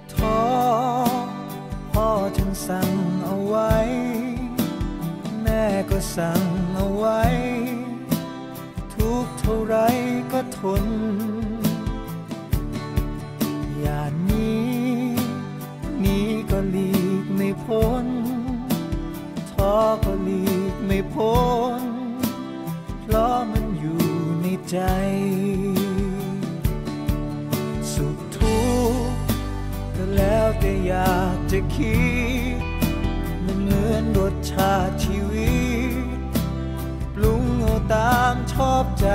ท้อพ่อจึงสั่งเอาไว้แม่ก็สั่งเอาไว้ทุกเท่าไรก็ทนอย่าหนีก็หลีกไม่พ้นท้อก็หลีกไม่พ้นเพราะมันอยู่ในใจสุขทุกข์ก็แล้วแต่อยากจะคิดมันเหมือนรสชาติชีวิตปรุงเอาตามชอบใจ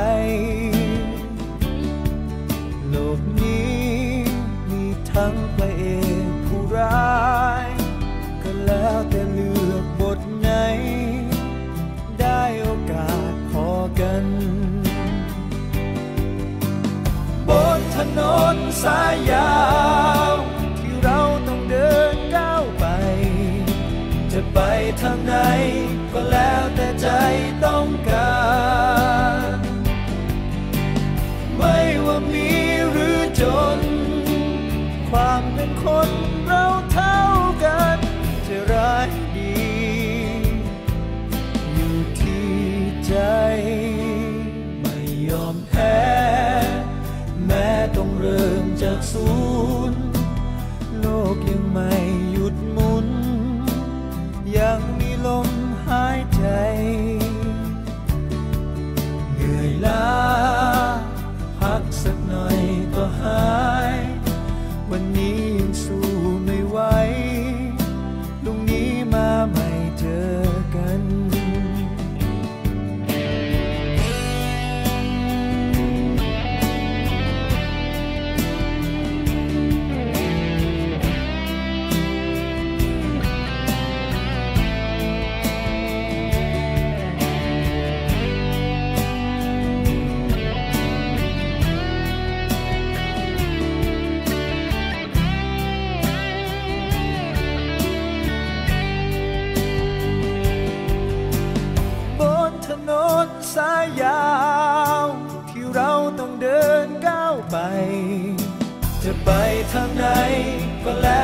โลกนี้มีทั้งพระเอกผู้ร้ายก็แล้วแต่เลือกบทไหนได้โอกาสพอกันบนถนนสายยาวที่เราต้องเดินก้าวไปจะไปทางไหนก็แล้วแต่ใจต้องการไม่ว่ามีหรือจนความเป็นคนเราเท่ากันจะร้ายดีอยู่ที่ใจไม่ยอมแพ้แม้ต้องเริ่มจากศูนย์โลกยังไม่หยุดหมุนยังมีลมหายใจเหนื่อยล้าพักสักหน่อยก็หายวันนี้ยังสู้ไม่ไหวลุงนี้มาไม่เจอกันสายยาวที่เราต้องเดินก้าวไปจะไปทางไหนก็แล้ว